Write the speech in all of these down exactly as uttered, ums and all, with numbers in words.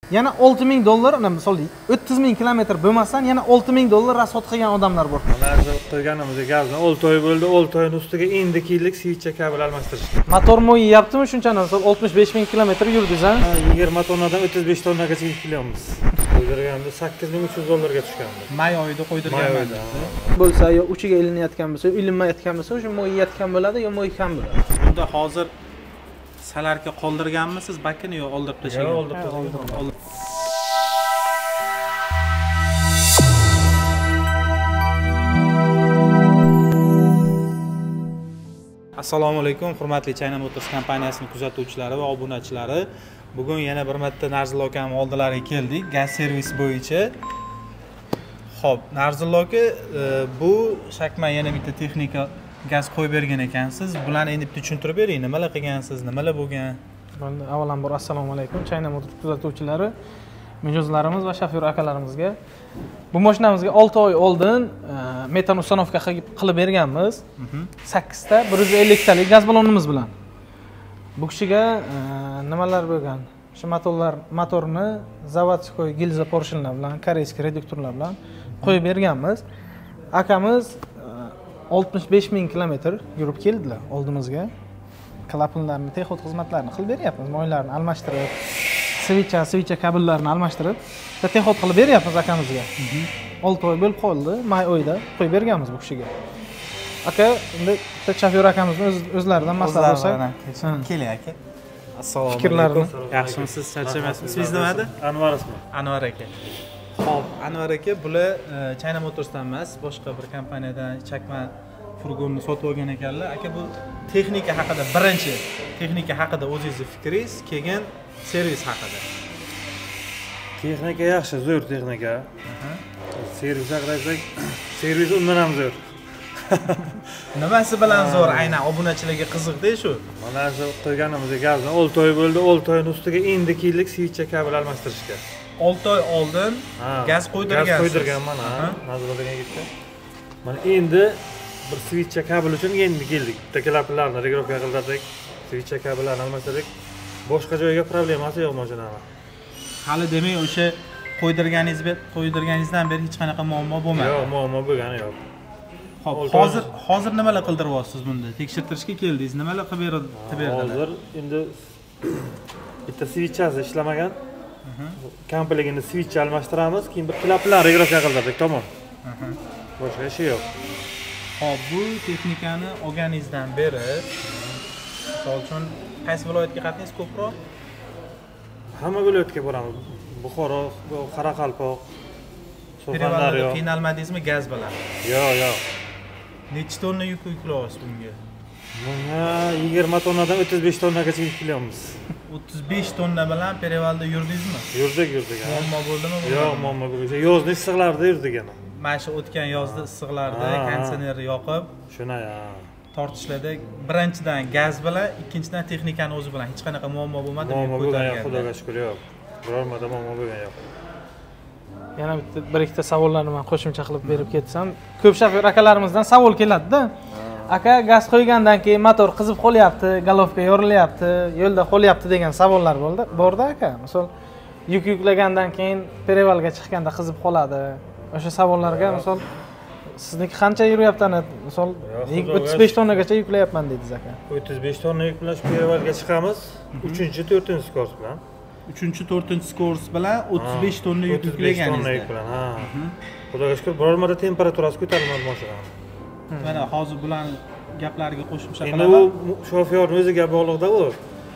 Yana olti ming dollar, misol o'ttiz ming kilometr bo'lmasdan yana olti ming dollar rasxod qilgan odamlar bor. Mana qilganimizda gazni olti oy bo'ldi, olti oyning ustiga endi yillik switch kabel almashtirishdi. Motor mo'yyaptimi shunchani? Misol oltmish besh ming kilometr yurdingiz, ha? yigirma tonnadan o'ttiz besh tonnagacha yuklayapmiz. Qo'ydirganda sakkiz ming uch yuz dollarga tushgandi. May oyida qo'ydirganman. Bo'lsa yo uchiga ilinayotgan bo'lsa, ilinmayotgan bo'lsa, o'sha mo'yyatgan bo'ladi yo mo'ykan bo'ladi. Bunda hozir salarga qoldirganmisiz bakini yo oldirib tashlagan? Yo'q, oldirib tashlagan. Assalomu alaykum, hurmatli China Motors kompaniyasining kuzatuvchilari va obunachilari. Bugun yana bir marta Narzullo akam oldilariga keldik, gaz servis bo'yicha. Xo'p, Narzullo aka, bu shakman yana bitta texnika gaz qo'yib bergan ekansiz. Bularni endi bitta tushuntirib bering, nimalar qilgansiz, nimalar bo'lgan? Avvalambor assalomu alaykum China Motors kuzatuvchilari, mijozlarimiz va shofyor akalarimizga. Bu mashinamizga olti oy oldin metan ustanovka qilib berganmiz. sakkiz ta bir yuz ellik talik gaz ballonimiz bilan. Bu kishiga nimalar bo'lgan? Shu motorlar motorni zavodskoy gilza porshinlar bilan, koreyskiy reduktorlar bilan qo'yib berganmiz. Akamiz oltmish besh ming kilometr yurib keldilar oldimizga. Klapanlarni, texnik xizmatlarini qilib beryapmiz, moylarni almashtirib, switcha, switcha kabellarni almashtirib, texnik qilib beryapmiz akamizga. olti oy bo'lib qoldi, may oyida qo'yib berganmiz bu kishiga. Aka, endi shofyor akamizni o'zlaridan maslahat olsak, keling aka. Assalomu fikrlarini. Yaxshimisiz, charchamayapsiz? Ismingiz nima edi? Anvar ismi. Anvar aka. Xo'p, Anvar aka, bular China Motorsdan emas, boshqa bir kompaniyadan chakma furgonni sotib olgan ekanlar. Aka, bu texnika haqida birinchi texnika haqida o'zingizni fikringiz, keyin servis haqida. Texnika yaxshi, zo'r texnika. Servis haqida aytsak, servis undan ham zo'r. Nimasi bilan zo'r? Aynan obunachilarga qiziqda shu. Mana shu qo'yganimizda gazni olti oy bo'ldi, olti oyning ustiga endi yillik switch kabel almashtirishga. olti oy oldin gaz qo'ydirgansiz. Gaz qo'ydirganman, ha. Nazarlarga ketdi. Mana endi bir switch kabel uchun endi keldik. Bitta klapanlarni regrovka qildirdik, switch kabellarni almashtirdik. Boshqa joyga problemasi yo'q mashinani. Hali demak o'sha qo'ydirganingiz qo'ydirganingizdan beri hech qanaqa muammo bo'lmadi. Yo'q, muammo bo'lgani yo'q. Xo'p, hozir hozir nimalar qildiryapsiz bunda? Tekshirtirishga keldingiz, nimalar qilib berdilar? Hozir endi bitta switchasi ishlamagan. Komplegini switch almashtiramiz, keyin bir klapanlar regrovka qildirdik, tamom. Boshqa ish yo'q. Xo'p, bu texnikani olganingizdan beri, misol uchun, qaysi viloyatga qatnaysiz ko'proq? Hamma viloyatga boramiz. Buxoro, Qoraqalpoq, Surxondaryo. Qiynalmadingizmi gaz bilan? Yo'q, yo'q. Necha tonna yuk yuklayapsiz bunga? Bunga yigirma tonnadan o'ttiz besh tonnagacha yuklayapmiz. o'ttiz besh tonna bilan Perevalda yurdingizmi? Yurdik, yurdik. Muammo bo'ldimi? Yo'q, muammo bo'lmagan. Yozda issiqlarda yurdik ana. Mana shu o'tgan yozda issiqlarda konditsioner yoqib, shuna ya. Tortishlarda birinchidan gaz bilan, ikkinchidan texnikani o'zi bilan hech qanaqa muammo bo'lmadimi? Muammo bo'lgan yo'q, Xudoga shukr, yo'q. Biror marta muammo bo'lgan yo'q. Yana bitta bir ikkita savollarni men qo'shimcha qilib berib ketsam, ko'p shofyor akalarimizdan savol keladi-da. Aka, gaz qo'ygandan keyin motor qizib qolyapti, galovka yorilyapti, yo'lda qolyapti degan savollar bo'ldi. Borda aka, misol yuk yuklagandan keyin perevalga chiqqanda qizib qoladi. O'sha savollarga misol sizniki qancha yuryapti ana, misol o'ttiz besh tonnagacha yuklayapman dedingiz aka. o'ttiz besh tonna yuk bilan perevalga chiqamiz, uchinchi to'rtinchi skors bilan. uchinchi to'rtinchi skors bilan o'ttiz besh tonna yuk yuklaganingizda. yuk bilan, ha. Xudoga shukr, biror marta temperaturasi ko'tarilmadi mashinani. Mana hozir bular gaplariga qo'shimcha qilaman. Endi u shofyorning o'ziga bog'liqda u.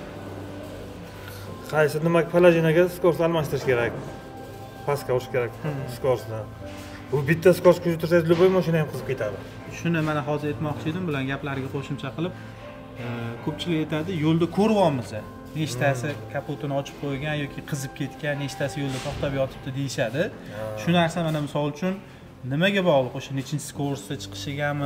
Qaysi nima palajinaga skors almashtirish kerak. Pastga urish kerak skorsni. Bu bitta skors ko'tarsangiz любой mashina ham qizib ketadi. Shuni mana hozir aytmoqchi edim, bular gaplariga qo'shimcha qilib, ko'pchilik aytadi, yo'lda ko'ryapmiz. Nechtasi kapotini ochib qo'ygan yoki qizib ketgan, nechtasi yo'lda to'xtab yotibdi deyshadi. Shu narsa mana misol uchun nimaga bog'liq? O'sha nechinchi skorsda chiqishigami?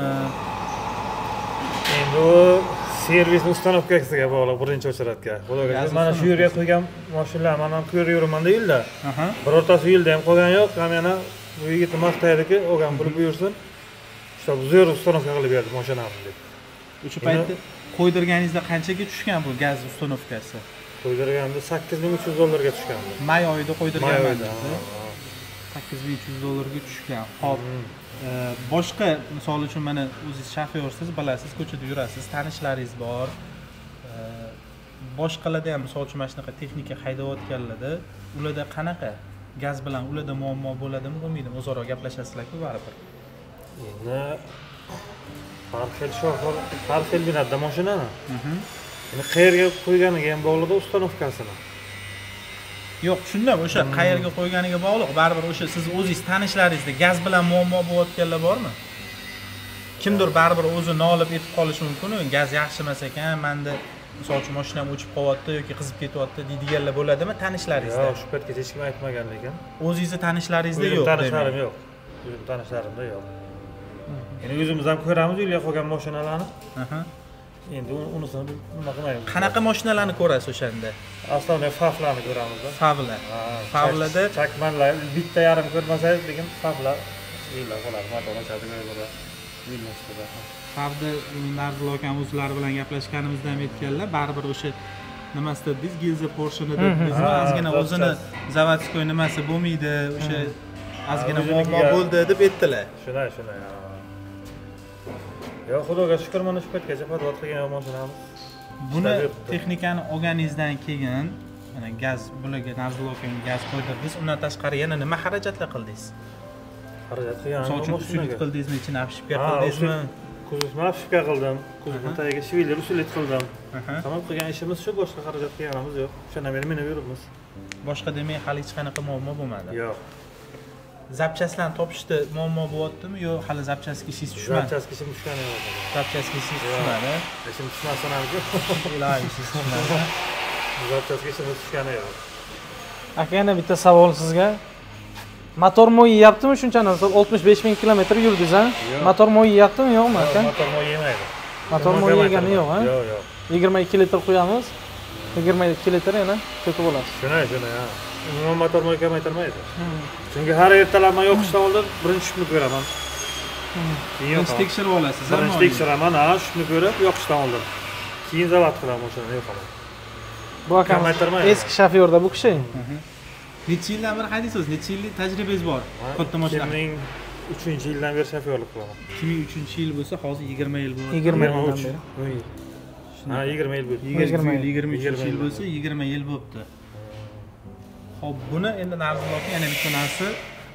Endi u servis ustanovkasiga bog'liq birinchi o'chiratga. Xudoga mana shu yerga qo'ygan mashinalar, mana ko'rib yuraman-da yo'lda. Birortasi yo'lda ham qolgan yo'q, ham yana bu yigitni maqtaydiki, olgan pul buyursin. Shu zo'r ustanovka qilib berdi mashinamni deb. O'sha paytda qo'ydirganingizda qanchaga tushgan bu gaz ustanovkasi? Qo'ydirganda sakkiz ming uch yuz dollarga tushgandi. May oyida qo'ydirganman. sakkiz ming uch yuz dollarga tushgan. Xo'p. Boshqa misol uchun mana o'zingiz shofyorsiz, bilasiz, ko'chada yurasiz, tanishlaringiz bor. Boshqalarda ham misol uchun mana shunaqa texnika haydayotganlarda, ularda qanaqa gaz bilan ularda muammo bo'ladimi, bo'lmaydimi? O'zaro gaplashasizlar-ku baribir. Endi har xil shofer, har xil binada mashinani. Endi qayerga qo'yganiga ham bog'liq ustanovkasini. Yo'q, tushundim. O'sha qayerga qo'yganiga bog'liq. Baribir o'sha siz o'zingiz tanishlaringizda gaz bilan muammo bo'layotganlar bormi? Kimdir baribir o'zi nolib etib qolishi mumkin. Gaz yaxshi emas ekan, menda misol uchun mashinam o'chib qolyapti yoki qizib ketyapti deydiganlar bo'ladimi tanishlaringizda? Yo'q, shu paytgacha hech kim aytmagan lekin. O'zingizni tanishlaringizda yo'q. Tanishlarim yo'q. O'zim tanishlarimda yo'q. Endi o'zimiz ham ko'ramiz uyga qolgan mashinalarni. Aha. Endi unisini nima qilmaymiz. Qanaqa mashinalarni ko'rasiz o'shanda? Aslida Favlarni ko'ramiz-da. Favlar. Favlarda chakmanlar bitta yarim ko'rmasangiz, lekin Favlar yillar qoladi. Motor ochadi ko'radi. Bilmasizlar. Favda Narzul akam o'zlari bilan gaplashganimizda ham aytganlar, baribir o'sha nimasida dedingiz, Gilza Porsche'ni dedingiz, ozgina o'zini zavodskoy nimasi bo'lmaydi, o'sha ozgina muammo bo'ldi deb aytdilar. Shunday, shunday. Yo, xudoga shukr, mana shu paytgacha podvod qilgan mashinamiz. Buni texnikani olganingizdan keyin, mana gaz bularga Narzul akam gaz qo'ydirdingiz, undan tashqari yana nima xarajatlar qildingiz? Xarajat qilgan. Misol uchun usulit qildingizmi, ichini afshipka qildingizmi? Kuzovni afshipka qildim, kuzovni tagiga shviller usulit qildim. Tamom, qilgan ishimiz shu, boshqa xarajat qilganimiz yo'q. O'shana meni minib yuribmiz. Boshqa demak, hali hech qanaqa muammo bo'lmadi. Yo'q. Zapchastlarni topishda muammo bo'lyaptimi yo hali zapchastga ishingiz tushmadi? Zapchastga ishim tushgani yo'q. Zapchastga ishingiz tushmadi? Ishim tushmasa ham-ku. Iloyim, ishingiz tushmadi. Zapchastga ishim tushgani yo'q. Aka, yana bitta savol sizga. Motor moy yeyaptimi shunchani? oltmish besh ming kilometr yurdingiz, ha? Motor moy yeyaptimi, yo'qmi aka? Motor moy yemaydi. Motor moy yegani yo'q, ha? Yo'q, yo'q. yigirma ikki litr qo'yamiz. yigirma ikki litr yana ko'p bo'ladi. Shunday, shunday, ha. Umuman motor moy kamaytirmaydi. Chunki har ertalab men yo'qishdan oldin birinchi shubni ko'raman. Birinchi tekshirib olasiz, ha? Birinchi tekshiraman, ha, shubni ko'rib yo'qishdan oldin. Keyin zavod qilaman o'shani, yo'qaman. Bu akamiz eski shofyorda bu kishi. Necha yildan beri haydaysiz? Necha yillik tajribangiz bor? Katta mashina. ikki ming uchinchi yildan beri shofyorlik qilaman. ikki ming uchinchi yil bo'lsa, hozir yigirma yil bo'ladi. yigirma yildan beri. Ha, yigirma yil bo'ldi. yigirma yil, yigirma uchinchi yil bo'lsa, yigirma yil bo'libdi. Xo'p, buni endi Narzul aka yana bitta narsa,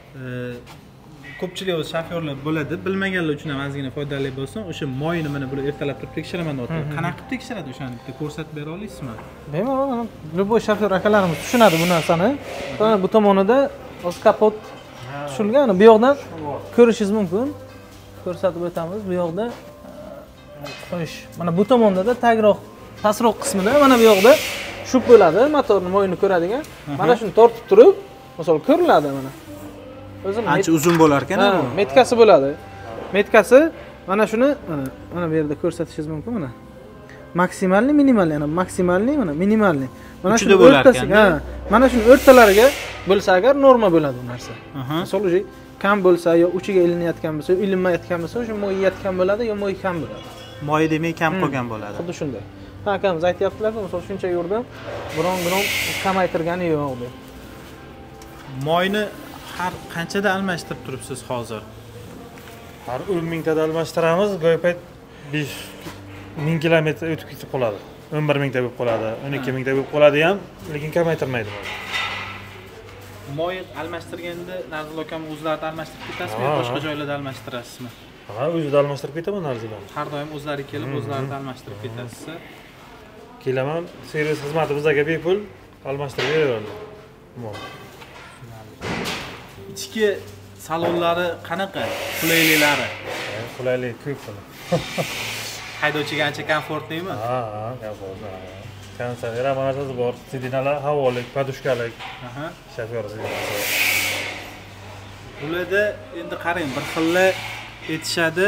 ko'pchilik o'z shofyorlar bo'ladi, bilmaganlar uchun ham ozgina foydali bo'lsin. O'sha moyni mana bular ertalab turib tekshiraman deyapti. Qanaqa qilib tekshiradi o'shani bitta ko'rsatib bera olasizmi? Bemalol, любой shofyor akalarimiz tushunadi bu narsani. Bu tomonida o'z kapot tushilgan, bu yoqdan ko'rishingiz mumkin. Ko'rsatib o'tamiz. Bu yoqda qo'yish. Mana bu tomonda tagroq, pastroq qismida mana bu yoqda shub bo'ladi, motorni moyini ko'radigan. Mana shuni tortib turib, masalan, ko'riladi mana. O'zi ancha uzun bo'lar ekan bu. Metkasi bo'ladi. Metkasi mana shuni mana mana bu yerda ko'rsatishingiz mumkin mana. Maksimalni, minimalni, yana maksimalni, mana minimalni. Mana shuni o'rtasiga, ha, mana shuni o'rtalariga bo'lsa agar norma bo'ladi bu narsa. Misol uchun kam bo'lsa yo uchiga ilinayotgan bo'lsa, ilinmayotgan bo'lsa, o'sha moy yetgan bo'ladi yo moy kam bo'ladi. Moy demak kam qolgan bo'ladi. Xuddi shunday. Ha, akamiz aytyaptilar-ku, misol shuncha yurdim, biron grom kamaytirgani yo'q deb. Moyni har qanchada almashtirib turibsiz hozir? Har o'n mingtada almashtiramiz, go'yo payt besh ming kilometr o'tib ketib qoladi. o'n bir mingta bo'lib qoladi, o'n ikki mingta bo'lib qoladi ham, lekin kamaytirmaydi. Moy almashtirganda Narzul akam o'zlarida almashtirib ketasizmi yo boshqa joylarda almashtirasizmi? Ha, o'zida almashtirib ketaman Narzulani. Har doim o'zlari kelib, o'zlarida almashtirib ketasiz. Kelaman, servis xizmati bizga bepul almashtirib beraveradi. Ichki salonlari qanaqa? Qulayliklari? Qulaylik ko'p buni. Haydovchiga ancha komfortlimi? Ha, ha, komfortli. Konsert narsasi bor, sidinalar havolik, podushkalik. Aha. Shofyor sidinasi. Ularda endi qarang, bir xilla aytishadi.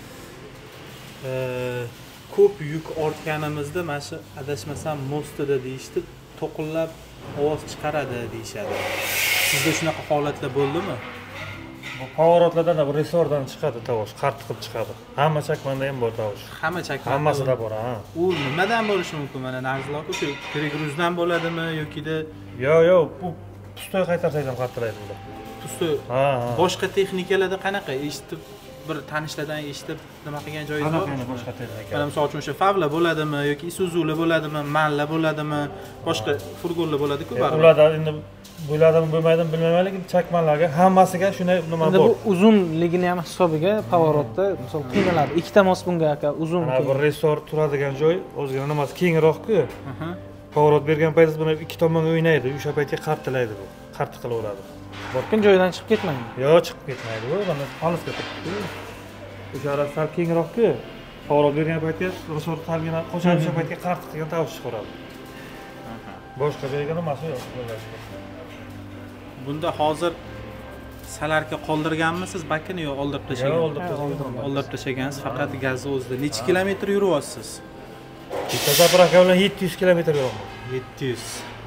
Ko'p yuk ortganimizda mana shu adashmasam mostida deyishdi, to'qillab ovoz chiqaradi deyshadi. Sizda shunaqa holatlar bo'ldimi? Bu pavorotlardan da bu resordan chiqadi tovush, qattiq qilib chiqadi. Hamma chakmanda ham bor tovush. Hamma chakmanda. Hammasida bor, ha. U nimadan bo'lishi mumkin? Mana narxlar shu pergruzdan bo'ladimi yoki-da Yo'q, yo'q, bu pustoy qaytarsangiz ham qattiqlaydi bular. Pustoy. Ha, ha. Boshqa texnikalarda qanaqa? Eshitib bir tanishlardan eshitib nima qilgan joyingiz bor? Qanaqa boshqa texnika? Mana misol uchun o'sha Favla bo'ladimi yoki Isuzular bo'ladimi, Manla bo'ladimi, boshqa furgonlar bo'ladi-ku baribir. Ularda endi bo'ladimi, bo'lmaydimi bilmayman, lekin chakmalarga hammasiga shunday nima Endi bor. bu uzunligini ham hisobiga pavorotda misol qiynaladi. Ikkita mos bunga aka uzun. Mana bu resor turadigan joy o'zgina nimasi kengroq-ku. Pavorot bergan paytda buni ikki tomonga o'ynaydi, o'sha paytga qartilaydi bu. Qarti qilaveradi. Borkin joyidan chiqib ketmaydi. Yo'q, chiqib ketmaydi bu. Mana olisga turibdi. O'sha ara sal kengroq-ku. Pavorot bergan paytda resor talgina qo'shadi, o'sha paytga qarti qilgan tovush chiqaradi. Boshqa joyga nimasi yo'q. Bunda hozir salarka qoldirganmisiz bakini yo oldirib tashlagan? Yo'q, oldirib tashlagan. Oldirib tashlagansiz, faqat gazni o'zida. Necha kilometr yuryapsiz? Bitta zapravka bilan yetti yuz kilometr yuraman. yetti yuz.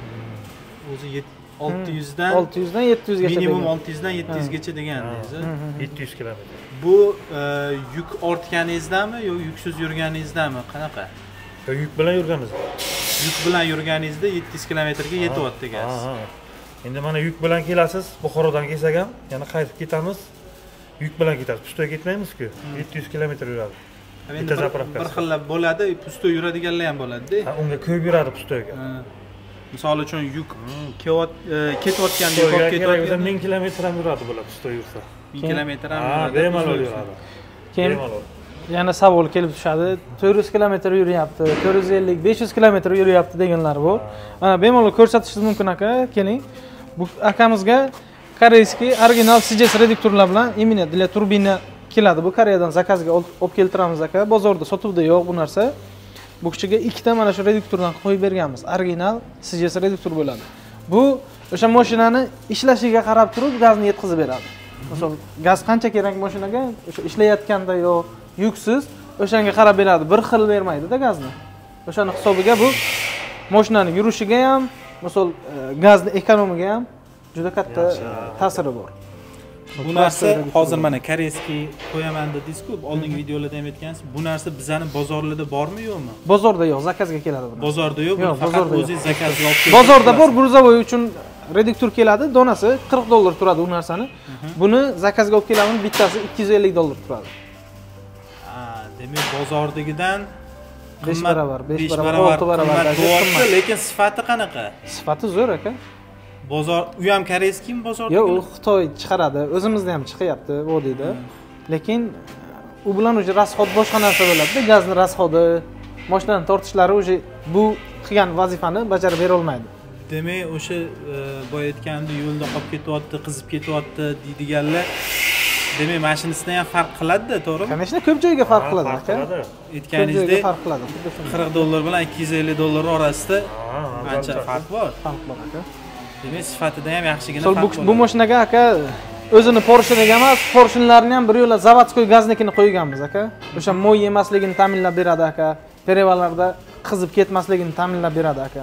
O'zi olti yuz dan olti yuz dan yetti yuz gacha. minimum olti yuz dan yetti yuz gacha degandingiz. yetti yuz kilometr. Bu yuk ortganingizdami yo yuksiz yurganingizdami? Qanaqa? Yuk bilan yurganmiz. Yuk bilan yurganingizda yetti yuz kilometrga yetyapti gaz. Endi mana yuk bilan kelasiz, Buxorodan kelsak ham, yana qaytib ketamiz. Yuk bilan ketamiz. Pustoy ketmaymiz-ku. yetti yuz kilometr yuradi. Bitta zapravka. Bir xillab bo'ladi, pustoy yuradiganlar ham bo'ladi-da. Ha, unga ko'p yuradi pustoyga. Misol uchun yuk ketayotganda ko'p ketayotganda ming kilometr ham yuradi bular pustoy yursa. ming kilometr ham yuradi. Ha, bemalol yuradi. Keyin yana savol kelib tushadi. to'rt yuz kilometr yuryapti, to'rt yuz ellik, besh yuz kilometr yuryapti deganlar bu. Mana bemalol ko'rsatishingiz mumkin aka. Keling. Bu akamizga koreyskiy original C J S reduktorlar bilan imенно для turbina keladi. Bu Koreyadan zakazga olib keltiramiz aka. Bozorda sotuvda yo'q bu narsa. Bu kichiga ikkita mana shu reduktordan qo'yib berganmiz. Original C J S reduktor bo'ladi. Bu o'sha mashinani ishlashiga qarab turib gazni yetkazib beradi. Masalan, gaz qancha kerak mashinaga, o'sha ishlayotganda yo yuksiz, o'shanga qarab beradi. Bir xil bermaydi-da gazni. O'shani hisobiga bu mashinaning yurishiga ham, masalan, gazni ekonomiga ham juda katta ta'siri bor. Bu narsa hozir mana koreyskiy qo'yaman dedingiz-ku, oldingi videolarda ham aytgansiz. Bu narsa bizning bozorlarda bormi yo'qmi? Bozorda yo'q, zakazga keladi bu. Bozorda yo'q, faqat o'zingiz zakazga olib kelasiz. Bozorda bor, gruzovoy uchun reduktor keladi, donasi qirq dollar turadi u narsani. Buni zakazga olib kelamiz, bittasi ikki yuz ellik dollar turadi. Ha, demak bozordagidan besh barobar, besh barobar, olti barobar qimmat. Lekin sifati qanaqa? Sifati zo'r aka. Bozor, u ham koreyskiymi bozorda? Yo'q, u Xitoy chiqaradi. O'zimizda ham chiqyapti vodiyda. Lekin u bilan o'sha rasxod boshqa narsa bo'ladi-da, gazni rasxodi, mashinani tortishlari o'sha bu qilgan vazifani bajarib bera olmaydi. Demak, o'sha boya aytgandek yo'lda qolib ketyapti, qizib ketyapti deydiganlar, demak, mashinasidan ham farq qiladi-da, to'g'rimi? Конечно, ko'p joyga farq qiladi aka. Aytganingizdek, farq qiladi. qirq dollar bilan ikki yuz ellik dollar orasida ancha farq bor. Farq bor aka. Demak, sifatida ham yaxshigina farq bor. Bu mashinaga aka o'zini Porsche'niga emas, Porsche'larni ham bir yo'la zavodskoy gaznikini qo'yganmiz aka. O'sha mo'y yemasligini ta'minlab beradi aka. Perevalarda qizib ketmasligini ta'minlab beradi aka.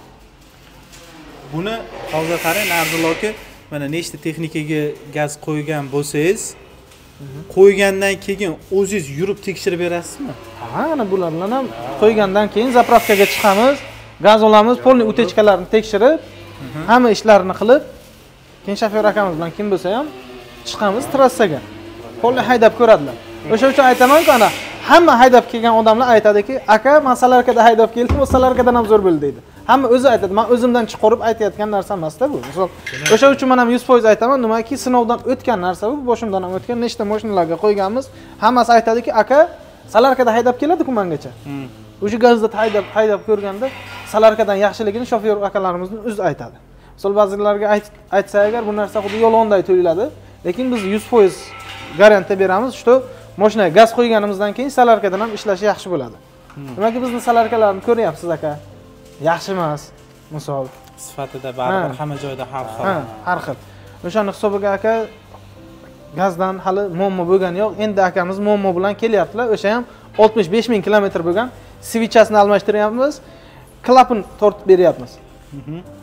Buni hozir qarang, Narzul aka, mana nechta texnikaga gaz qo'ygan bo'lsangiz, qo'ygandan keyin o'zingiz yurib tekshirib berasizmi? Ha, mana bular bilan ham qo'ygandan keyin zapravkaga chiqamiz, gaz olamiz, polniy utechkalarini tekshirib, hamma ishlarini qilib, keyin shofyor akamiz bilan kim bo'lsa ham chiqamiz trassaga. Polniy haydab ko'radilar. O'sha uchun aytaman-ku, ana hamma haydab kelgan odamlar aytadiki, aka, men salarkada haydab keldim, o salarkadan ham zo'r bo'ldi deydi. Hamma o'zi aytadi. Men o'zimdan chiqarib aytayotgan narsa emas-da bu. Misol, o'sha uchun men ham yuz foiz aytaman, nimaki sinovdan o'tgan narsa bu, boshimdan ham o'tgan, nechta mashinalarga qo'yganmiz. Hammasi aytadiki, aka, salarkada haydab keladi-ku mengacha. O'sha gazda haydab haydab ko'rganda salarkadan yaxshiligini shofyor akalarimizning o'zi aytadi. Misol, ba'zilarga aytsa agar bu narsa xuddi yolg'onday tuyuladi, lekin biz yuz foiz garantiya beramiz, что mashinaga gaz qo'yganimizdan keyin salarkadan ham ishlashi yaxshi bo'ladi. Demakki, bizning salarkalarni ko'ryapsiz aka. Yaxshi emas, misol sifatida baribir hamma joyda har xil. Ha, har xil. O'shani hisobiga aka gazdan hali muammo bo'lgani yo'q. Endi akamiz muammo bilan kelyaptilar. O'sha ham oltmish besh ming kilometr bo'lgan. Svichasini almashtiryapmiz. Klapan tortib beryapmiz.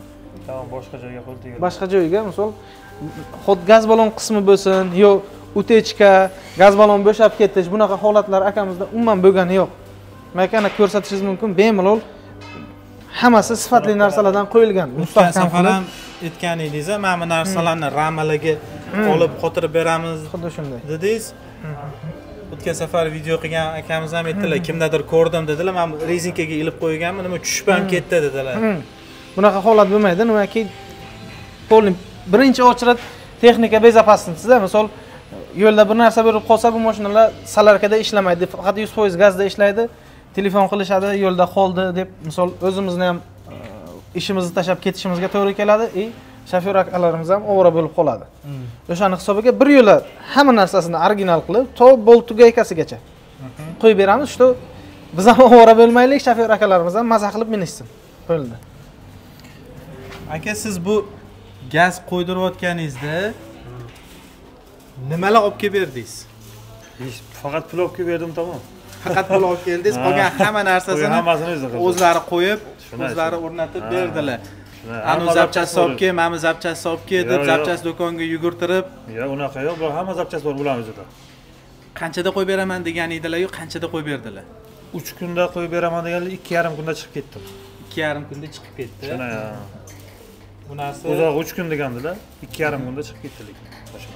Tamam, boshqa joyga qo'l tegadi. Boshqa joyga, misol, xod gaz balon qismi bo'lsin, yo utechka, gaz balon bo'shab ketish, bunaqa holatlar akamizda umuman bo'lgani yo'q. Men ana ko'rsatishingiz mumkin, bemalol hammasi sifatli narsalardan qo'yilgan. Mustahkam ham aytgan edingiz, mana bu narsalarni ramalaga olib qotirib beramiz. Xuddi shunday. Dedingiz. O'tgan safar video qilgan akamiz ham aytdilar, kimdadir ko'rdim dedilar, men rezinkaga ilib qo'yganman, nima tushib ham ketdi dedilar. Bunaqa holat bo'lmaydi, nimaki polni birinchi ochrat texnika bezopasnitsida, misol yo'lda bir narsa bo'lib qolsa, bu mashinalar salarkada ishlamaydi, faqat yuz foiz gazda ishlaydi. Telefon qilishadi, yo'lda qoldi deb, misol o'zimizni ham ishimizni tashlab ketishimizga to'g'ri keladi, и shofyor akalarimiz ham ovora bo'lib qoladi. O'shani hisobiga bir yo'la hamma narsasini original qilib, to bolt tugaykasigacha qo'yib beramiz, shu biz ham ovora bo'lmaylik, shofyor akalarimiz ham maza qilib minishsin. Bo'ldi. Aka, siz bu gaz qo'ydirayotganingizda nimalar olib kelib berdingiz? Faqat pul olib kelib berdim, tamom. Faqat pul olib keldingiz, qolgan hamma narsasini o'zlari qo'yib, o'zlari o'rnatib berdilar. Anu zapchasi olib kel, mana zapchasi olib kel deb zapchasi do'konga yugurtirib. Yo'q, unaqa yo'q, bu hamma zapchasi bor bularning o'zida. Qanchada qo'yib beraman degan edilar-yu, qanchada qo'yib berdilar? uch kunda qo'yib beraman deganlar ikki yarim kunda chiqib ketdim. ikki yarim kunda chiqib ketdi. Shuna. Bu narsa uzoq uch kun degandilar, ikki yarim kunda chiqib ketdi lekin.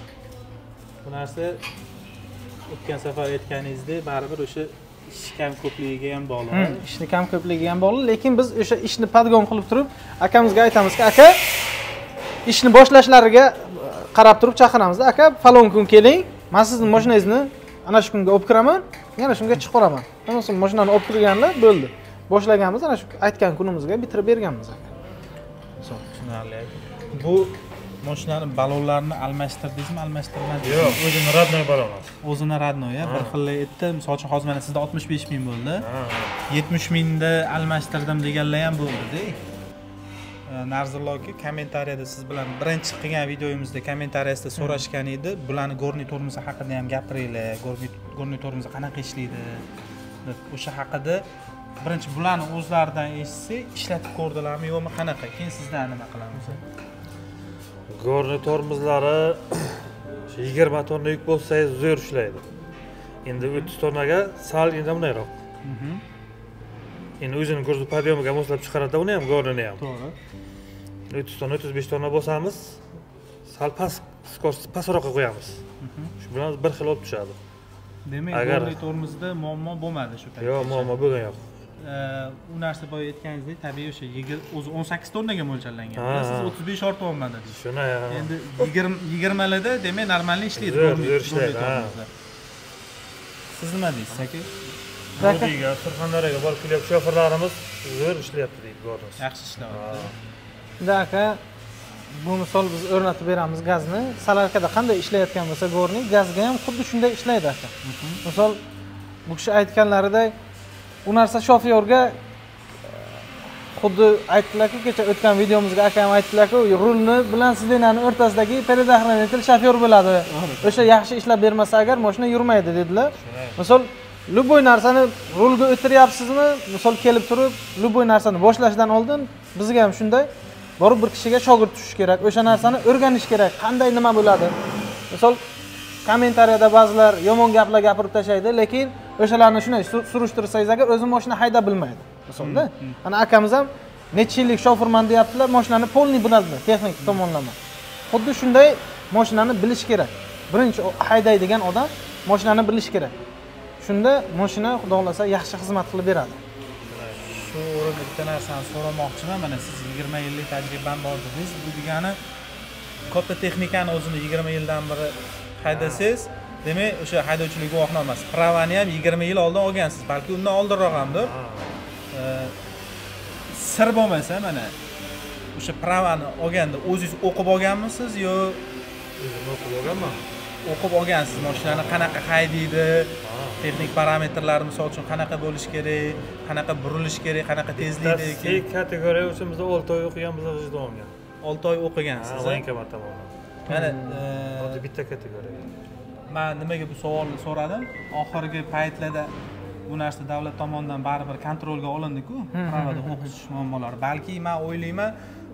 Bu narsa o'tgan safar aytganingizdek, baribir o'sha ish kam ko'pligiga ham bog'liq. Ishni kam ko'pligiga ham bog'liq, lekin biz o'sha ishni podgon qilib turib, akamizga aytamizki, aka, ishni boshlashlariga qarab turib chaqiramiz. Aka, falon kun keling, men sizning mashinangizni ana shu kunga olib kiraman, yana shunga chiqaraman. Hammasi mashinani olib kirganlar bo'ldi. Boshlaganmiz, ana shu aytgan kunimizga bitirib berganmiz aka. Tushunarli. Bu mashinani balonlarini almashtirdingizmi, almashtirmadingizmi? Yo'q, o'zini radnoy balon. O'zini radnoy, bir xil aytdi. Misol uchun hozir mana sizda oltmish besh ming bo'ldi. yetmish mingda almashtirdim deganlar ham bo'ldi-da. Narzullo aka kommentariyada siz bilan birinchi qilgan videomizda kommentariyada so'rashgan edi, bularni gorniy tormozi haqida ham gapiringlar, gorniy tormozi qanaqa ishlaydi deb. O'sha haqida birinchi bularni o'zlaridan eshitsak, ishlatib ko'rdilarmi yo'qmi, qanaqa? Keyin sizdan nima qilamiz? Gorniy tormozlari yigirma tonna yuk bo'lsa zo'r ishlaydi. Endi o'ttiz tonnaga sal endi bunayroq. Endi o'zining kursi podyomiga moslab chiqaradi, uni ham gornini ham. To'g'ri. o'ttiz tonna, o'ttiz besh tonna bo'lsamiz, sal past skorost pastroqqa qo'yamiz. Shu bilan bir xil olib tushadi. Demak, gorniy tormozda muammo bo'lmadi shu paytda. Yo'q, muammo bo'lgan yo'q. U narsa boya aytganingizdek, tabiiy o'sha o'zi o'n sakkiz tonnaga mo'ljallangan. Siz o'ttiz besh ortib olmadi deysiz. Shuna ya. Endi yigirma larda demak normalniy ishlaydi. Zo'r ishlaydi. Siz nima deysiz aka? Aka, Surxondaryoga borib kelyapti, shoferlarimiz zo'r ishlayapti deydi, ko'rdingiz. Yaxshi ishlayapti. Unda aka, bu misol biz o'rnatib beramiz gazni. Salarkada qanday ishlayotgan bo'lsa, gorniy gazga ham xuddi shunday ishlaydi aka. Misol bu kishi aytganlaridek, u narsa shofyorga xuddi aytdilar-ku, kecha o'tgan videomizga aka ham aytdilar-ku, rulni bilan sidenani o'rtasidagi предохранитель shofyor bo'ladi. O'sha yaxshi ishlab bermasa agar mashina yurmaydi dedilar. Misol любой narsani rulga o'tiryapsizmi? Misol kelib turib, любой narsani boshlashdan oldin bizga ham shunday borib bir kishiga shogird tushish kerak. O'sha narsani o'rganish kerak. Qanday nima bo'ladi? Misol kommentariyada ba'zilar yomon gaplar gapirib tashlaydi, lekin o'shalarni shunday surishtirsangiz agar o'zi mashina hayda bilmaydi. Misolda, ana akamiz ham necha yillik shoferman deyaptilar, mashinani polniy biladi, texnik tomonlama. Xuddi shunday mashinani bilish kerak. Birinchi haydaydigan odam mashinani bilish kerak. Shunda mashina xudo xolasa yaxshi xizmat qilib beradi. Shu o'rinda bitta narsani so'ramoqchiman. Mana siz yigirma yillik tajribam bor dedingiz. Bu degani katta texnikani o'zini yigirma yildan beri haydasangiz, demak o'sha haydovchilik guvohnomasi, pravani ham yigirma yil oldin olgansiz, balki undan oldinroq hamdir. Sir bo'lmasa, mana o'sha pravani olganda o'zingiz o'qib olganmisiz yo o'zim o'qib olganman? O'qib olgansiz, mashinani qanaqa haydaydi, texnik parametrlari misol uchun qanaqa bo'lish kerak, qanaqa burilish kerak, qanaqa tezlikda C kategoriya uchun biz olti oy o'qiganmiz, o'zimiz olgan. olti oy o'qigansiz. Voyinkamat tomonidan. Mana xuddi bitta kategoriya. Men nimaga bu savolni so'radim? Oxirgi paytlarda bu narsa davlat tomonidan baribir kontrolga olindi-ku, pravada o'qish muammolari. Balki men o'ylayman,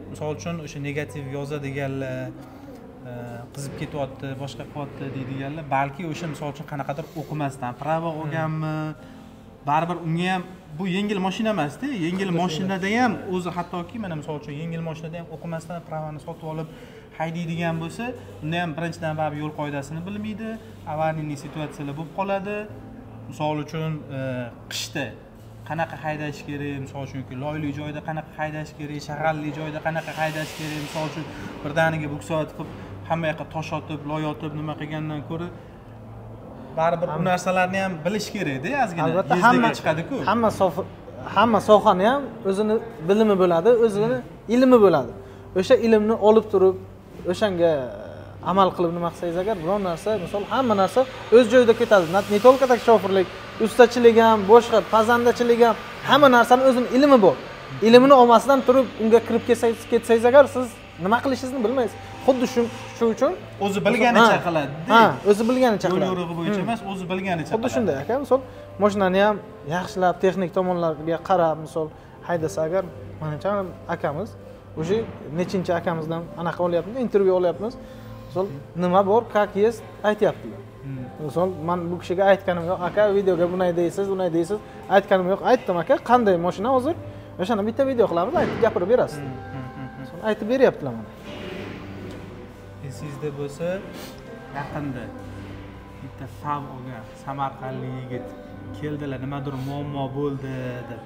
misol uchun o'sha negativ yozadiganlar, qizib ketyapti, boshqa qilyapti deydiganlar, balki o'sha misol uchun qanaqadir o'qimasdan pravo olganmi, baribir unga ham bu yengil mashina emas-da, yengil mashinada ham o'zi hattoki mana misol uchun yengil mashinada ham o'qimasdan pravoni sotib olib haydaydigan bo'lsa, unda ham birinchidan baribir yo'l qoidasini bilmaydi, avariyniy situatsiyalar bo'lib qoladi. Misol uchun qishda qanaqa haydash kerak, misol uchun loyli joyda qanaqa haydash kerak, shag'alli joyda qanaqa haydash kerak, misol uchun birdaniga buksovat qilib hamma yoqqa tosh otib, loy otib nima qilgandan ko'ra baribir bu narsalarni ham bilish kerak-da, ozgina yezdaga chiqadi-ku. Hamma soha hamma sohani ham o'zini bilimi bo'ladi, o'zini ilmi bo'ladi. O'sha ilmni olib turib, o'shanga amal qilib nima qilsangiz agar biror narsa, misol hamma narsa o'z joyida ketadi. Ne только так shofirlik, ustachilik ham, boshqa pazandachilik ham, hamma narsaning o'zining ilmi bor. Ilmini olmasdan turib unga kirib ketsangiz, ketsangiz agar siz nima qilishingizni bilmaysiz. Xuddi shu shu uchun o'zi bilganicha qiladi. Ha, o'zi bilganicha qiladi. Yo'l yo'rig'i bo'yicha emas, o'zi bilganicha qiladi. Xuddi shunday aka, misol mashinani ham yaxshilab texnik tomonlarga qarab, misol haydasa agar, menimcha akamiz, o'sha nechinchi akamizdan anaqa olyapmiz, intervyu olyapmiz. Misol nima bor, как есть aytyaptilar. Misol men bu kishiga aytganim yo'q, aka videoga bunday deysiz, bunday deysiz, aytganim yo'q, aytdim aka, qanday mashina hozir? O'shani bitta video qilamiz, aytib gapirib berasiz. Misol aytib beryaptilar mana. Esingizda bo'lsa, yaqinda bitta fav olgan samarqandlik yigit keldilar, nimadir muammo bo'ldi deb.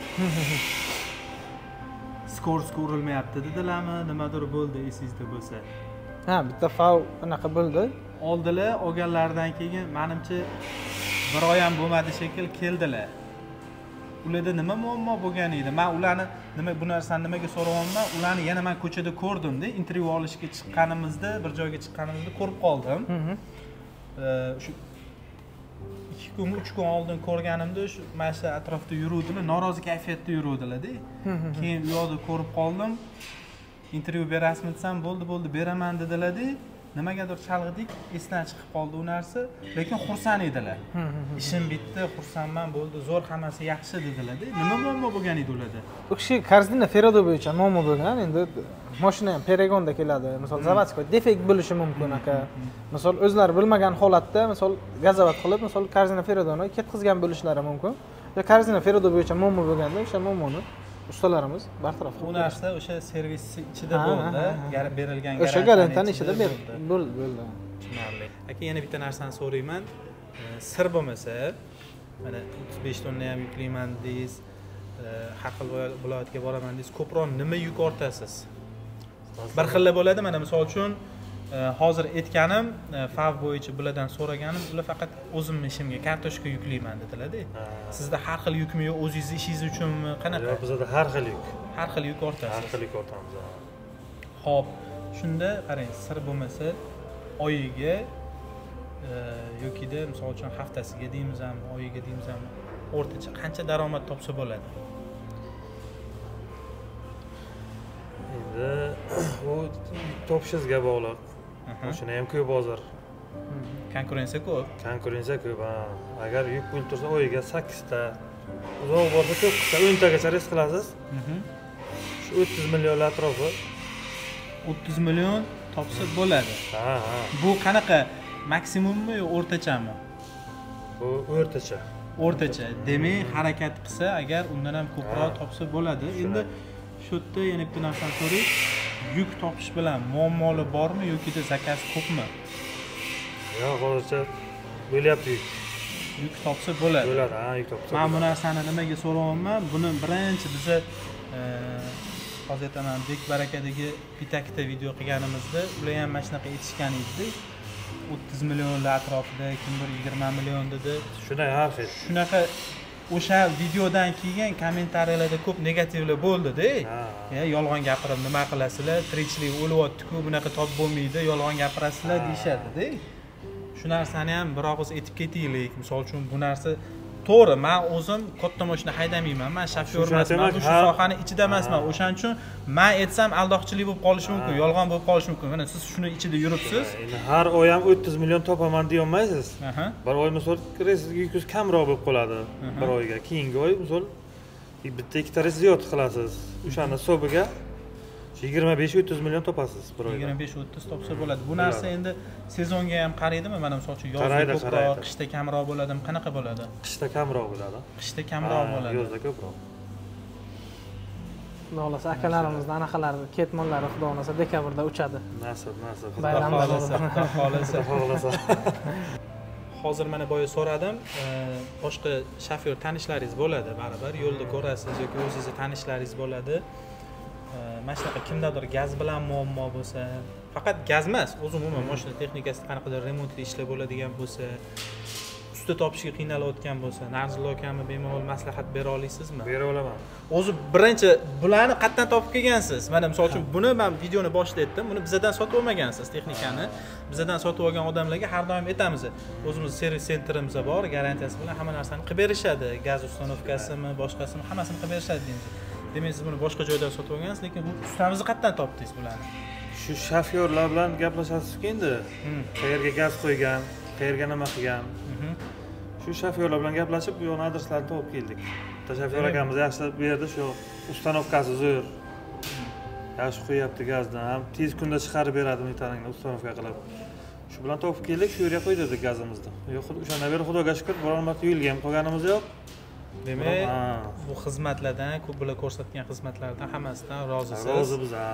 Skor skorilmayapti dedilarmi, nimadir bo'ldi esingizda bo'lsa. Ha, bitta fav anaqa bo'ldi. Oldilar, olganlaridan keyin menimcha bir oy ham bo'lmadi shekil keldilar. Ularda nima muammo bo'lgan edi? Men ularni nima bu narsani nimaga so'rayapman? Ularni yana men ko'chada ko'rdim-da, intervyu olishga chiqqanimizda, bir joyga chiqqanimizda ko'rib qoldim. Shu ikki kun, uch kun oldin ko'rganimda shu mana shu atrofda yuruvdilar, norozi kayfiyatda yuruvdilar-da. Keyin u yoqda ko'rib qoldim. Intervyu berasizmi desam, bo'ldi, bo'ldi, beraman dedilar-da. Nimagadir chalg'idik, esdan chiqib qoldi u narsa, lekin xursand edilar. Ishim bitdi, xursandman, bo'ldi, zo'r, hammasi yaxshi dedilar-da. Nima muammo bo'lgan edi ularda? U kishi Korzdina Ferado bo'yicha muammo bo'lgan. Endi mashina ham Peregonda keladi. Misol zavodskiy defekt bo'lishi mumkin aka. Misol o'zlari bilmagan holatda, misol gazovat qilib, misol Korzdina Feradoni ketkizgan bo'lishlari mumkin. Ya Korzdina Ferado bo'yicha muammo bo'lganda, o'sha muammoni ustalarimiz bartaraf qilib. Bu narsa o'sha servis ichida bo'ldi, garib berilgan garantiya. O'sha garantiyani ichida bo'ldi. Bo'ldi. Tushunarli. Aka, yana bitta narsani so'rayman. Sir bo'lmasa, mana o'ttiz besh tonna ham yuklayman deysiz, har xil viloyatga boraman deysiz, ko'proq nima yuk ortasiz? Bir xilla bo'ladi, mana misol uchun hozir aytganim, fav bo'yicha bulardan so'raganim, ular faqat o'zimni ishimga kartoshka yuklayman dedilar-da. Sizda har xil yukmi yo'q, o'zingiz ishingiz uchunmi, qanaqa? Yo'q, bizda har xil yuk. Har xil yuk ortasiz. Har xil yuk ortamiz. Xo'p, shunda qarang, sir bo'lmasa, oyiga yokida misol uchun haftasiga deymiz ham, oyiga deymiz ham, o'rtacha qancha daromad topsa bo'ladi? Endi u topishingizga bog'liq. Mashina ham ko'p hozir. Konkurensiya ko'p. Konkurensiya ko'p. Agar yuk bo'lib tursa, oyiga sakkiz ta, uzoq bo'lsa to'qqiz ta, o'n tagacha risk qilasiz. Shu o'ttiz million atrofi. o'ttiz million topsa bo'ladi. Ha, ha. Bu qanaqa, maksimummi yo o'rtachami? Bu o'rtacha. O'rtacha. Demak, harakat qilsa, agar undan ham ko'proq topsa bo'ladi. Endi shu yerda yana bitta narsani so'ray. Yuk topish bilan muammolar bormi yoki de zakaz ko'pmi? Yo'q, hozircha bo'lyapti yuk. Yuk topsa bo'ladi. Bo'ladi, ha, yuk topsa. Men bu narsani nimaga so'rayapman? Buni birinchi biza hozir aytaman, Bek Barakadagi bitta video qilganimizda ular ham mana shunaqa aytishgan edi. o'ttiz millionlar atrofida, kimdir yigirma million dedi. Shunday har xil. Shunaqa o'sha videodan keyin kommentariyalarda ko'p negativlar bo'ldi-da. Ya, yolg'on gapirib nima qilasizlar? Tirikchilik o'lyapti-ku, bunaqa top bo'lmaydi, yolg'on gapirasizlar deyshadi-da. Shu narsani ham bir og'iz aytib ketaylik. Misol uchun bu narsa to'g'ri, men o'zim katta mashina haydamayman, men shofyor emasman, shu sohani ichida emasman. O'shaning uchun men aytsam aldoqchilik bo'lib qolishi mumkin, yolg'on bo'lib qolishi mumkin. Mana siz shuni ichida yuribsiz. Endi har oy ham o'ttiz million topaman deya olmaysiz. Bir oy misol yuz kamroq bo'lib qoladi. Bir oyga, keyingi oy misol bitta ikkita rezyot qilasiz. O'shani hisobiga yigirma besh o'ttiz million topasiz bir oyda. yigirma besh o'ttiz topsa bo'ladi. Bu narsa endi sezonga ham qaraydimi? Mana misol uchun yozda ko'proq, qishda kamroq bo'ladimi? Qanaqa bo'ladi? Qishda kamroq bo'ladi. Qishda kamroq bo'ladi. Yozda ko'proq. Xudo xohlasa akalarimizni anaqalari, ketmonlari xudo xohlasa dekabrda uchadi. Nasib, nasib. Bayram xohlasa, xohlasa. Xohlasa. Hozir mana boya so'radim, boshqa shofyor tanishlaringiz bo'ladi, baribir yo'lda ko'rasiz yoki o'zingizni tanishlaringiz bo'ladi. Mana shunaqa kimdadir gaz bilan muammo bo'lsa, faqat gaz emas, o'zi umuman mashina texnikasida qanaqadir remontli ishlar bo'ladigan bo'lsa, usta topishga qiynalayotgan bo'lsa, Narzul akami bemalol maslahat bera olasizmi? Bera olaman. O'zi birinchi bularni qayerdan topib kelgansiz? Mana misol uchun buni men videoni boshida aytdim, buni bizdan sotib olmagansiz texnikani. Bizdan sotib olgan odamlarga har doim aytamiz, o'zimiz servis sentrimiz bor, garantiyasi bilan hamma narsani qilib berishadi. Gaz ustanovkasimi, boshqasini hammasini qilib berishadi deymiz. Demak, siz buni boshqa joydan sotib olgansiz, lekin bu ustamizni qayerdan topdingiz bularni? Shu shofyorlar bilan gaplashasiz-ku endi. Qayerga gaz qo'ygan, qayerga nima qilgan. Shu shofyorlar bilan gaplashib, bu yo'q adreslarni topib keldik. Shofyor akamiz yaxshi bu yerda shu ustanovkasi zo'r. Yaxshi qo'yapti gazdan, ham tez kunda chiqarib beradi metaningni ustanovka qilib. Shu bilan topib keldik, shu yerga qo'ydirdik gazimizni. Yo'q, o'shandan beri Xudoga shukr, biror marta yo'lga ham qo'yganimiz yo'q. Demak, bu xizmatlardan, ko'p bular ko'rsatgan xizmatlardan hammasidan rozisiz. Rozimiz, ha.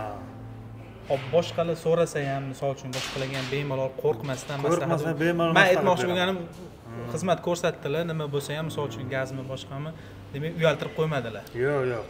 Hop, boshqalar so'rasa ham, misol uchun boshqalarga ham bemalol qo'rqmasdan Qo'rqmasdan bemalol. Men aytmoqchi bo'lganim, xizmat ko'rsatdilar, nima bo'lsa ham, misol uchun gazmi, boshqami, demak, uyaltirib qo'ymadilar. Yo'q, yo'q.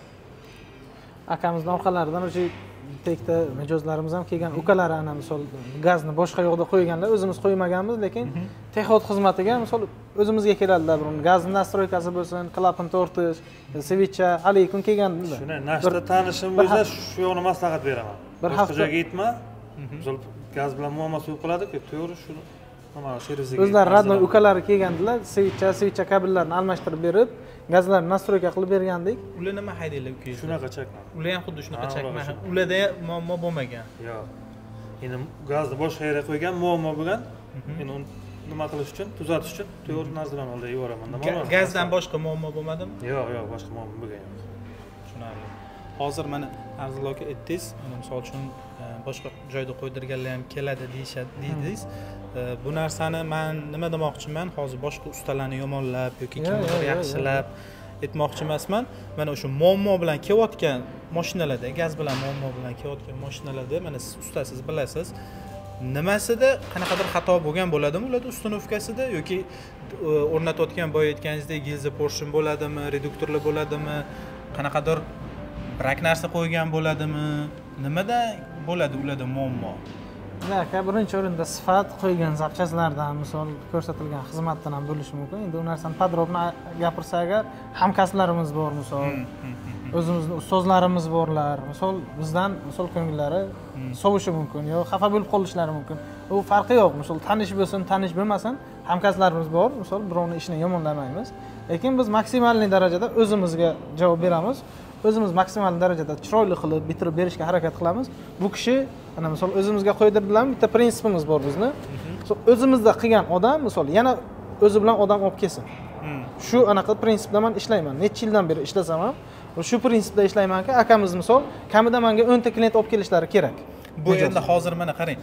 Akamizning orqalaridan o'sha tekda mijozlarimiz ham kelgan, ukalari ana misol gazni boshqa yoqda qo'yganlar, o'zimiz qo'ymaganmiz, lekin texnik xizmatiga misol o'zimizga keladilar. Buni gazni nastroykasi bo'lsin, klapan tortish, switcha, hali kun kelgandilar. Shuni nashta tanishim bo'lsa, shu yo'qni maslahat beraman. Bir hafta joyga yetma. Misol gaz bilan muammo bo'lib qoladi-ku, to'g'ri shuni nima servisiga. O'zlari radnoy ukalari kelgandilar, switcha, switcha kabellarni almashtirib berib, gazlarni nastroyka qilib bergandik. Ular nima haydaylar ukangizlar? Shunaqa chakma. Ular ham xuddi shunaqa chakma. Ularda muammo bo'lmagan. Yo'q. Endi gazni boshqa yerga qo'ygan, muammo bo'lgan. Endi uni nima qilish uchun, tuzatish uchun to'g'ri narsalarni oldiga yuboraman. Gazdan boshqa muammo bo'lmadimi? Yo'q, yo'q, boshqa muammo bo'lgan yo'q. Tushunarli. Hozir mana Narzul aka aytdingiz, misol uchun boshqa joyda qo'ydirganlar ham keladi deyishadi, dedingiz. Bu narsani men nima demoqchiman? Hozir boshqa ustalarni yomonlab yoki kimdir yaxshilab aytmoqchi emasman. Mana o'sha muammo bilan kelayotgan mashinalarda, gaz bilan muammo bilan kelayotgan mashinalarda, mana siz ustasiz bilasiz, nimasida qanaqadir xato bo'lgan bo'ladimi ularda ustanovkasida yoki o'rnatayotgan boya aytganingizdek gilza portion bo'ladimi, reduktorlar bo'ladimi, qanaqadir brak narsa qo'ygan bo'ladimi? Nimada bo'ladi ularda muammo? Aka, birinchi o'rinda sifat qo'ygan zapchastlardan, misol ko'rsatilgan xizmatdan ham bo'lishi mumkin. Endi u narsani podrobno gapirsa agar, hamkasblarimiz bor, misol o'zimizning ustozlarimiz borlar. Misol bizdan misol ko'ngillari sovishi mumkin yo xafa bo'lib qolishlari mumkin. U farqi yo'q. Misol tanish bo'lsin, tanish bo'lmasin, hamkasblarimiz bor. Misol birovning ishini yomonlamaymiz. Lekin biz maksimalniy darajada o'zimizga javob beramiz. O'zimiz maksimal darajada chiroyli qilib bitirib berishga harakat qilamiz. Bu kishi ana misol o'zimizga qo'ydirdilarmi, bitta prinsipimiz bor bizni. O'zimizda qilgan odam misol yana o'zi bilan odam olib kelsin. Shu anaqa prinsipda men ishlayman. Necha yildan beri ishlasam ham shu prinsipda ishlaymanki, akamiz misol kamida menga o'n ta klient olib kelishlari kerak. Bu endi hozir mana qarang,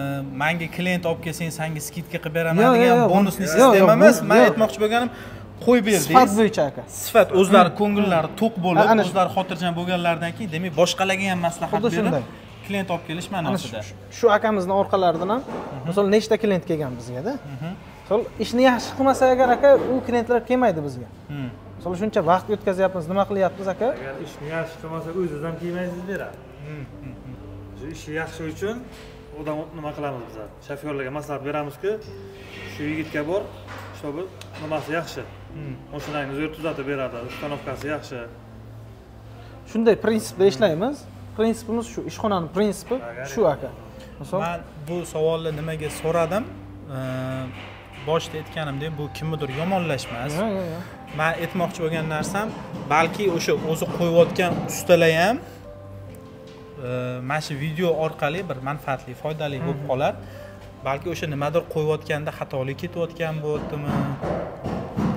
menga klient olib kelsang, senga skidka qilib beraman degan bonusli sistema emas. Men aytmoqchi bo'lganim, qo'yib berdingiz. Sifat bo'yicha aka. Sifat o'zlari ko'ngillari to'q bo'lib, o'zlari xotirjam bo'lganlardan keyin, demak boshqalarga ham maslahat berib, klient olib kelish ma'nosida. Shu akamizning orqalaridan ham misol nechta klient kelgan bizga-da. Misol ishni yaxshi qilmasa agar aka, u klientlar kelmaydi bizga. Misol shuncha vaqt o'tkazyapmiz, nima qilyapmiz aka? Agar ishni yaxshi qilmasa o'zingizdan kelmaysiz beradi. Shu ishni yaxshi uchun odam nima qilamiz biz? Shofyorlarga maslahat beramizki, shu yigitga bor, чтобы nimasi yaxshi. Mashinangizni zo'r tuzatib beradi, ustanovkasi yaxshi. Shunday prinsipda ishlaymiz. Prinsipimiz shu, ishxonaning prinsipi shu aka. Misol men bu savolni nimaga so'radim? Boshda aytganimdek, bu kimnidir yomonlash emas. Men aytmoqchi bo'lgan narsam, balki o'sha o'zi qo'yayotgan ustalar ham mana shu video orqali bir manfaatli, foydali bo'lib qolar. Balki o'sha nimadir qo'yayotganda xatolik ketayotgan bo'ldimi?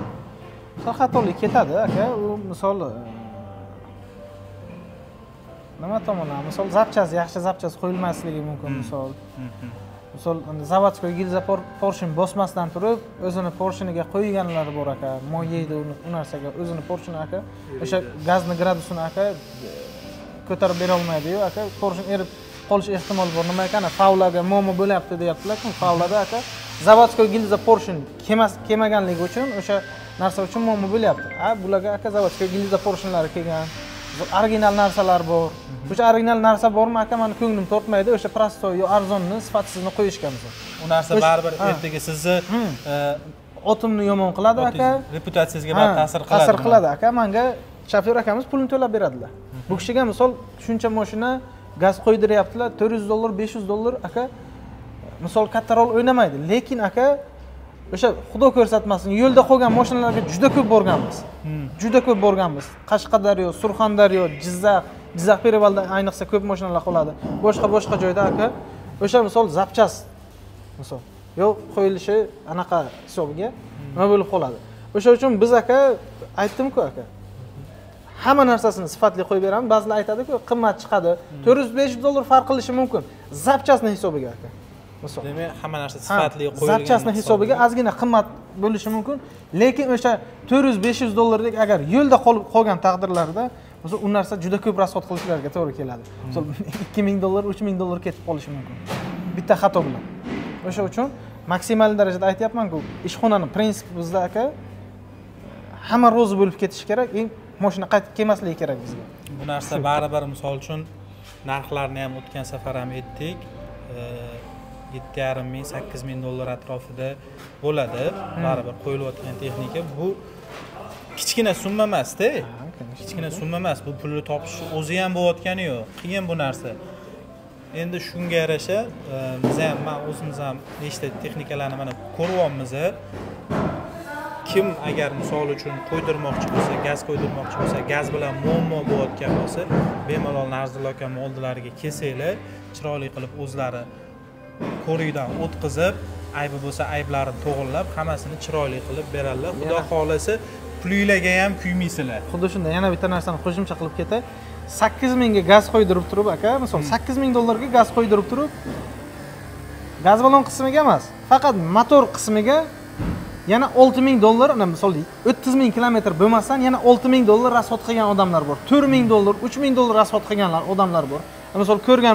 Xatolik ketadi aka, u misol nima tomondan misol zapchast yaxshi zapchast qo'yilmasligi mumkin misol misol zavodskoy gilza porshni bosmasdan turib o'zini porshniga qo'yganlari bor aka moyeydi u narsaga o'zini porshni aka o'sha gazni gradusini aka ko'tarib bera olmaydi-yu aka porshni erib qolish ehtimoli bor nima ekan faulaga muammo bo'lyapti deyaptilar-ku faulada aka zavodskoy gilza porshn kemas kemaganligi uchun o'sha narsa uchun muammo bo'lyapti a bularga aka zavodskoy gilza porshonlari kelgan original narsalar bor o'sha original narsa bormi aka meni ko'nglim tortmaydi o'sha prostoy yo arzonni sifatsizini qo'yishga misol u narsa baribir ertaga sizni otimni yomon qiladi aka reputatsiyangizga bad ta'sir qiladi ta'sir qiladi aka menga shofyor akamiz pulini to'lab beradilar bu kishiga misol shuncha mashina gaz qo'ydiryaptilar to'rt yuz dollar besh yuz dollar aka misol katta rol o'ynamaydi lekin aka o'sha xudo ko'rsatmasin yo'lda qolgan mashinalarga juda ko'p borganmiz juda ko'p borganmiz qashqadaryo surxondaryo jizzax jizzax perevalda ayniqsa ko'p mashinalar qoladi boshqa boshqa joyda aka o'sha misol zapchast misol yo'q qo'yilishi anaqa hisobiga nima bo'lib qoladi o'sha uchun biz aka aytdim-ku aka hamma narsasini sifatli qo'yib beramiz ba'zilar aytadi-ku qimmat chiqadi to'rt yuz besh yuz dollar farq qilishi mumkin zapchastni hisobiga aka misol demak hamma narsa sifatli qo'yilgan zapchastni hisobiga ozgina qimmat bo'lishi mumkin lekin o'sha to'rt yuz besh yuz dollardek agar yo'lda qolib qolgan taqdirlarida misol u narsa juda ko'p rasxod qilishlarga to'g'ri keladi misol ikki ming dollar uch ming dollar ketib qolishi mumkin bitta xato bilan o'sha uchun maksimal darajada aytyapman-ku ishxonani prinsipi bizda aka hamma rozi bo'lib ketishi kerak eng mashina qaytib kelmasligi kerak bizga bu narsa baribir misol uchun narxlarni ham o'tgan safar ham aytdik yetti yarim ming sakkiz ming dollar atrofida bo'ladi baribir qo'yilayotgan texnika bu kichkina summa emas-da kichkina summa emas bu pulni topish o'zi ham bo'layotgani yo'q qiyin bu narsa endi shunga yarasha biz ham men o'zimiz ham nechta texnikalarni mana ko'ryapmiz kim agar misol uchun qo'ydirmoqchi bo'lsa gaz qo'ydirmoqchi bo'lsa gaz bilan muammo bo'layotgan bo'lsa bemalol Narzul akam oldilariga kelsanglar chiroyli qilib o'zlari ko'rikdan o'tkazib aybi bo'lsa ayblarini to'g'irlab hammasini chiroyli qilib beradilar xudo xolasa pulinglarga ham kuymaysizlar xuddi shunday yana bitta narsani qo'shimcha qilib ketay sakkiz mingga gaz qo'ydirib turib aka misol sakkiz ming dollarga gaz qo'ydirib turib gaz balon qismiga emas faqat motor qismiga yana olti ming dollar misol o'ttiz ming kilometr bo'lmasdan yana olti ming dollar rasxod qilgan odamlar bor to'rt ming dollar uch ming dollar rasxod qilganlar odamlar bor misol ko'rgan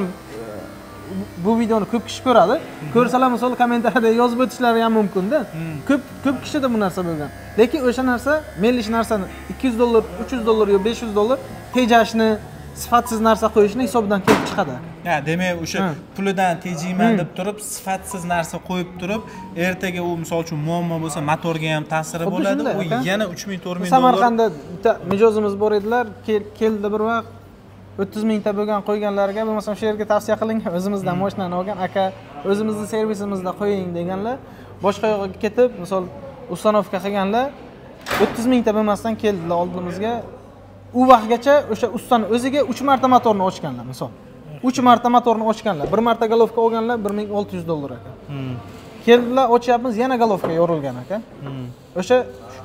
bu videoni ko'p kishi ko'radi ko'rsalar misol kommentariyada yozib o'tishlari ham mumkin-da ko'p ko'p kishida bu narsa bo'lgan lekin o'sha narsa melish narsani ikki yuz dollar uch yuz dollar yo besh yuz dollar tejashni sifatsiz narsa qo'yishni hisobidan kelib chiqadi ha demak o'sha pulidan tejayman deb turib sifatsiz narsa qo'yib turib ertaga u misol uchun muammo bo'lsa motorga ham ta'siri bo'ladi u yana uch ming to'rt ming dollar Samarqandda bitta mijozimiz bor edilar keldi bir vaqt o'ttiz mingta bo'lgan qo'yganlarga bo'lmasam shu yerga tavsiya qilingan o'zimizdan mashinani olgan aka o'zimizni servisimizda qo'ying deganlar boshqa yoqqa ketib misol ustanovka qilganlar o'ttiz mingta bo'lmasdan keldilar oldimizga u vaqtgacha o'sha ustani o'ziga uch marta motorni ochganlar misol uch marta motorni ochganlar bir marta galovka olganlar bir ming olti yuz dollar aka keldilar ochyapmiz yana galovka yorilgan aka o'sha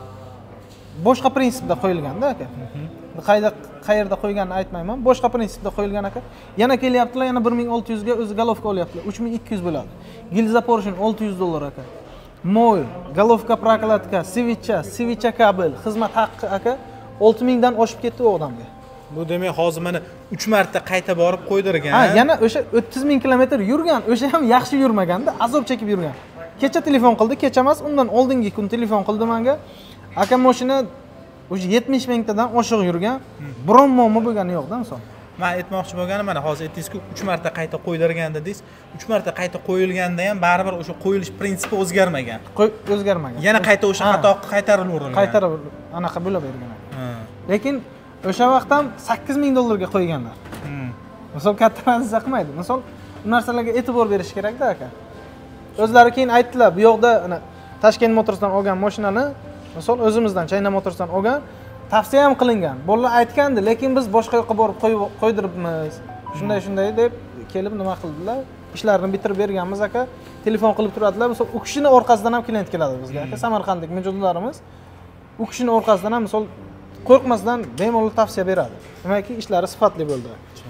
boshqa prinsipda qo'yilganda aka qayda qayerda qo'yganini aytmayman boshqa prinsipda qo'yilgan aka yana kelyaptilar yana bir ming olti yuzga o'zi galovka olyaptilar uch ming ikki yuz bo'ladi gilza porshn olti yuz dollar aka moy galovka prokladka svicha svicha kabel xizmat haqqi aka olti mingdan oshib ketdi u odamga bu demak hozir mana uch marta qayta borib qo'ydirgan ha yana o'sha o'ttiz ming kilometr yurgan o'sha ham yaxshi yurmaganda azob chekib yurgan kecha telefon qildi kecha emas undan oldingi kun telefon qildi menga aka mashina o'sha yetmish mingtadan oshiq yurgan biron muammo bo'lgani yo'qda misol men aytmoqchi bo'lganim mana hozir aytdingiz-ku uch marta qayta qo'ydirgan dedingiz uch marta qayta qo'yilganda ham baribir o'sha qo'yilish prinsipi o'zgarmagan o'zgarmagan yana qayta o'sha xato qaytarilaverilgan qaytarib anaqa bo'lavergan lekin o'sha vaqt ham sakkiz ming dollarga qo'yganlar misol katta razza qilmaydi misol bu narsalarga e'tibor berish kerakda aka o'zlari keyin aytdilar bu yoqda Toshkent Motorsdan olgan mashinani misol o'zimizdan China Motorsdan olgan tavsiya ham qilingan bolalar aytgandi lekin biz boshqa yoqqa borib qo'ydiribmiz shunday shunday deb kelib nima qildilar ishlarini bitirib berganmiz aka telefon qilib turadilar misol u kishini orqasidan ham klient keladi bizga aka Samarqandlik mijozlarimiz u kishini orqasidan ham misol qo'rqmasdan bemalol tavsiya beradi demakki ishlari sifatli bo'ldi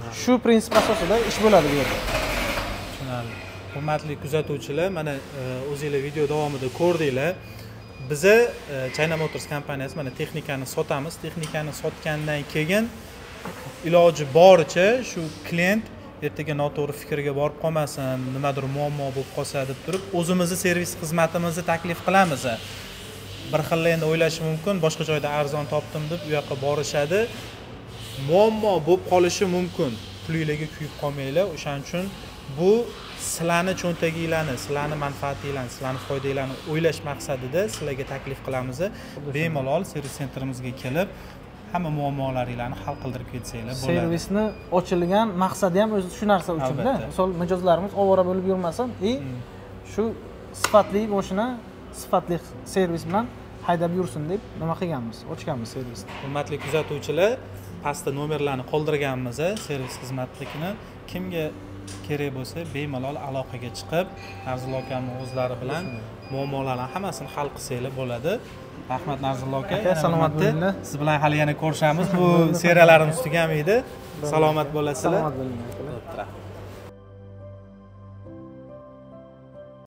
Shu prinsip asosida ish bo'ladi bu yerda. Tushunarli. Hurmatli kuzatuvchilar, mana o'zingizlar video davomida ko'rdinglar. Biza China Motors kompaniyasi mana texnikani sotamiz. Texnikani sotgandan keyin iloji boricha shu klient ertaga noto'g'ri fikrga borib qolmasin, nimadir muammo bo'lib qolsa deb turib, o'zimizni servis xizmatimizni taklif qilamiz. Bir xil endi o'ylashi mumkin, boshqa joyda arzon topdim deb u yoqqa borishadi. Muammo bo'lib qolishi mumkin. Pulingizga kuyib qolmanglar. O'shaning uchun bu sizlarni cho'ntaginglarni, sizlarni manfaatinglarni, sizlarni foydanglarni o'ylash maqsadida sizlarga taklif qilamiz. Bemalol servis senterimizga kelib, hamma muammolaringlarni hal qildirib ketsanglar bo'ladi. Servisni ochilgan maqsadi ham o'zi shu narsa uchun-da. Misol mijozlarimiz ovora bo'lib yurmasin, и shu sifatli mashina, sifatli servis bilan haydab yursin deb nima qilganmiz? Ochganmiz servisni. Hurmatli kuzatuvchilar, pastda nomerlarni qoldirganmiz, servis xizmatligini kimga kerak bo'lsa bemalol aloqaga chiqib, Narzullo akamning o'zlari bilan muammolarni hammasini hal qilsanglar bo'ladi. Rahmat Narzullo aka, salomat bo'linglar. Siz bilan hali yana ko'rishamiz. Bu seriyalarimiz tugamaydi. Salomat bo'lasizlar. Salomat bo'linglar.